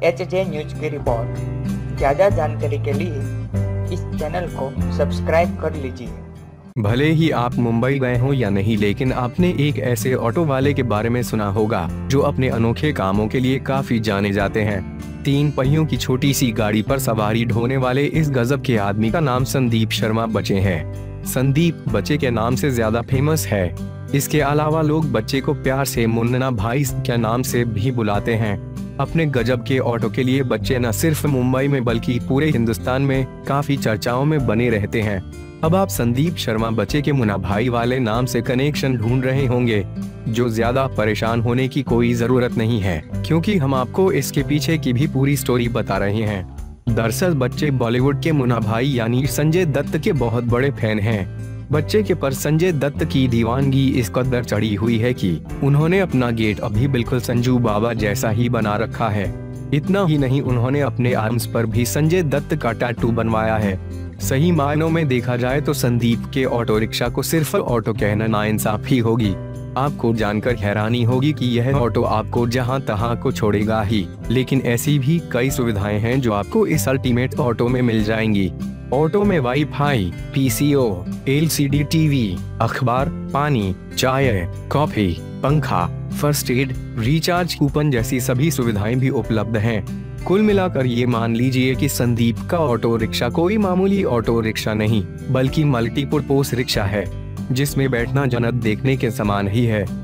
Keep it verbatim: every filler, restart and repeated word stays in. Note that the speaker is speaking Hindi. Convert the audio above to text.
एच जे न्यूज की रिपोर्ट। ज़्यादा जानकारी के लिए इस चैनल को सब्सक्राइब कर लीजिए। भले ही आप मुंबई गए हो या नहीं, लेकिन आपने एक ऐसे ऑटो वाले के बारे में सुना होगा जो अपने अनोखे कामों के लिए काफी जाने जाते हैं। तीन पहियों की छोटी सी गाड़ी पर सवारी ढोने वाले इस गजब के आदमी का नाम संदीप शर्मा बच्चे है। संदीप बच्चे के नाम से ज्यादा फेमस है। इसके अलावा लोग बच्चे को प्यार से मुन्ना भाई के नाम से भी बुलाते हैं। अपने गजब के ऑटो के लिए बच्चे न सिर्फ मुंबई में बल्कि पूरे हिंदुस्तान में काफी चर्चाओं में बने रहते हैं। अब आप संदीप शर्मा बच्चे के मुन्ना भाई वाले नाम से कनेक्शन ढूंढ रहे होंगे, जो ज्यादा परेशान होने की कोई जरूरत नहीं है, क्योंकि हम आपको इसके पीछे की भी पूरी स्टोरी बता रहे हैं। दरअसल बच्चे बॉलीवुड के मुन्ना भाई यानी संजय दत्त के बहुत बड़े फैन हैं। बच्चे के पर संजय दत्त की दीवानगी इस कदर चढ़ी हुई है कि उन्होंने अपना गेट अभी बिल्कुल संजू बाबा जैसा ही बना रखा है। इतना ही नहीं, उन्होंने अपने आर्म्स पर भी संजय दत्त का टैटू बनवाया है। सही मायनों में देखा जाए तो संदीप के ऑटो रिक्शा को सिर्फ ऑटो कहना नाइंसाफी होगी। आपको जानकर हैरानी होगी कि यह ऑटो आपको जहां तहां को छोड़ेगा ही, लेकिन ऐसी भी कई सुविधाएं हैं जो आपको इस अल्टीमेट ऑटो में मिल जाएंगी। ऑटो में WiFi, P C O, L C D TV, अखबार, पानी, चाय, कॉफी, पंखा, फर्स्ट एड, रिचार्ज कूपन जैसी सभी सुविधाएं भी उपलब्ध हैं। कुल मिलाकर ये मान लीजिए कि संदीप का ऑटो रिक्शा कोई मामूली ऑटो रिक्शा नहीं, बल्कि मल्टीपर्पज रिक्शा है, जिसमें बैठना जन्नत देखने के समान ही है।